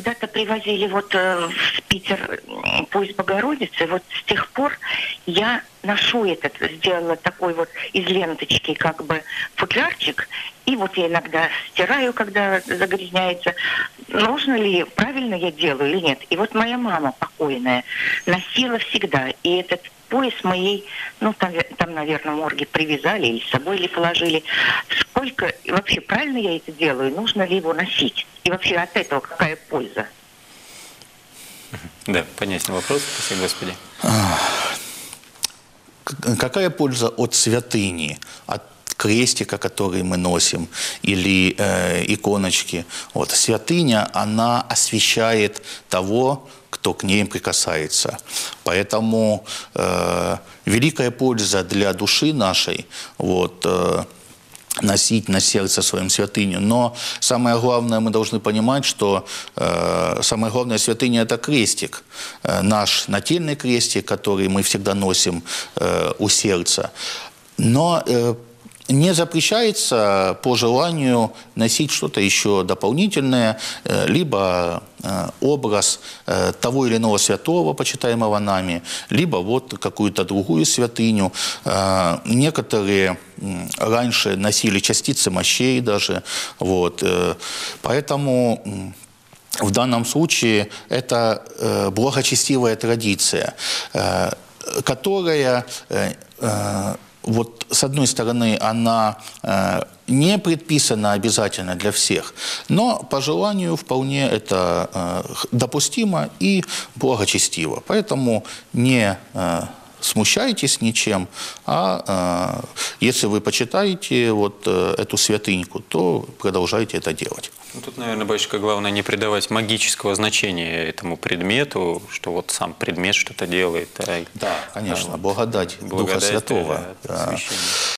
когда-то привозили вот в Питер поезд Богородицы. Вот с тех пор я ношу этот, сделала такой вот из ленточки как бы футлярчик. И вот я иногда стираю, когда загрязняется. Нужно ли, правильно я делаю или нет? И вот моя мама покойная носила всегда. И этот пояс моей, ну, там, наверное, в морге привязали или с собой или положили. Сколько, и вообще, правильно я это делаю? Нужно ли его носить? И вообще от этого какая польза? Да, понятен вопрос. Спасибо, Господи. Какая польза от святыни, от крестика, который мы носим, или иконочки? Вот, святыня, она освящает того, кто к ней прикасается. Поэтому великая польза для души нашей, вот, носить на сердце своем святыню. Но самое главное, мы должны понимать, что самая главная святыня – это крестик. Наш нательный крестик, который мы всегда носим у сердца. Но не запрещается по желанию носить что-то еще дополнительное, либо образ того или иного святого, почитаемого нами, либо вот какую-то другую святыню. Некоторые раньше носили частицы мощей даже. Вот. Поэтому в данном случае это благочестивая традиция, которая... Вот, с одной стороны, она не предписана обязательно для всех, но по желанию вполне это допустимо и благочестиво. Поэтому не смущайтесь ничем, а если вы почитаете вот эту святыньку, то продолжайте это делать. Ну, тут, наверное, батюшка, главное не придавать магического значения этому предмету, что вот сам предмет что-то делает. Да, конечно, благодать Духа Святого. Да,